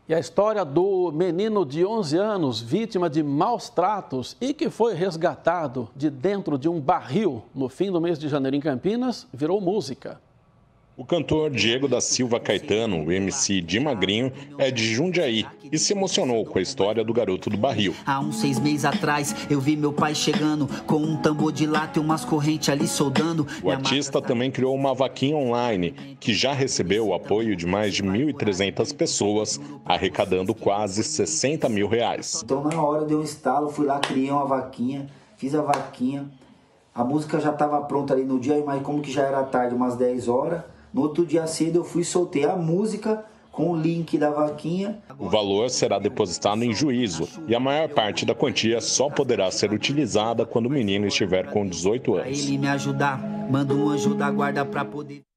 E a história do menino de 11 anos, vítima de maus tratos e que foi resgatado de dentro de um barril no fim do mês de janeiro em Campinas, virou música. O cantor Diego da Silva Caetano, o MC de Magrinho, é de Jundiaí e se emocionou com a história do garoto do barril. Há uns 6 meses atrás, eu vi meu pai chegando com um tambor de lata e umas correntes ali soldando. O artista também criou uma vaquinha online, que já recebeu o apoio de mais de 1.300 pessoas, arrecadando quase R$60 mil. Então, na hora deu um estalo, fui lá, criei uma vaquinha, fiz a vaquinha. A música já estava pronta ali no dia, mas como que já era tarde, umas 10 horas... No outro dia cedo eu fui e soltei a música com o link da vaquinha. O valor será depositado em juízo e a maior parte da quantia só poderá ser utilizada quando o menino estiver com 18 anos. Pra ele me ajudar, manda um anjo da guarda pra poder...